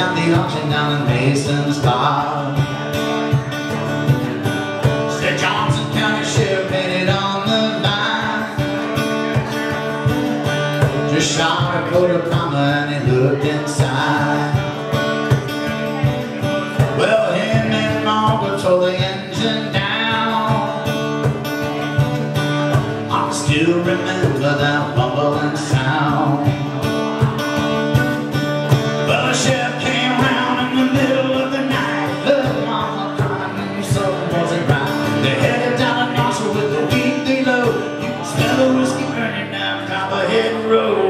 out the auction down in Mason's Park. Said Johnson County Sheriff painted on the vine. Just shot a coat of primer and he looked inside. Well, him and Margaret tore the engine down. I still remember that bubbling sound. Well, the sheriff came round in the middle of the night. Look, mama cried and something wasn't right. They headed down a nostril with the weed they load. You can smell the whiskey burning down Copperhead Road.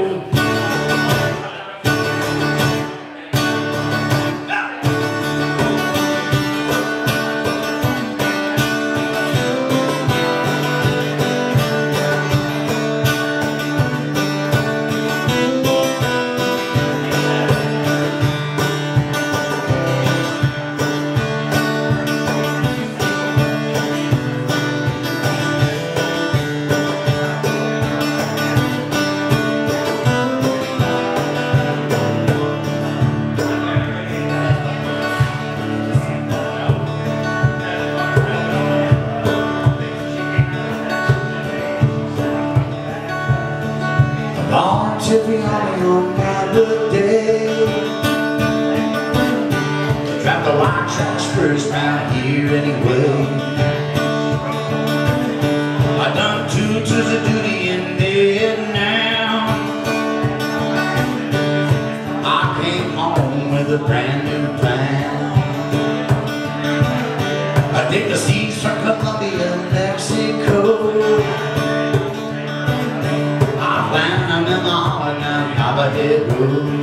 Volunteered for the army on my birthday. Drive the white trash first round here anyway. I done 2 tours of duty in Vietnam. I came home with a brand new plan. I dig the seas from Colombia, Mexico. I'm in the heart now, Copperhead Road.